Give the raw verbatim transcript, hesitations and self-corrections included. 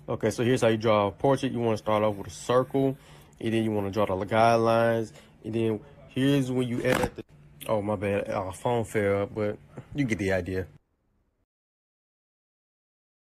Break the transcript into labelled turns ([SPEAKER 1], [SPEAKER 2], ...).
[SPEAKER 1] Okay, so here's how you draw a portrait. You want to start off with a circle, and then you want to draw the guidelines, and then here's when you add the, oh my bad, our phone fell, but you get the idea.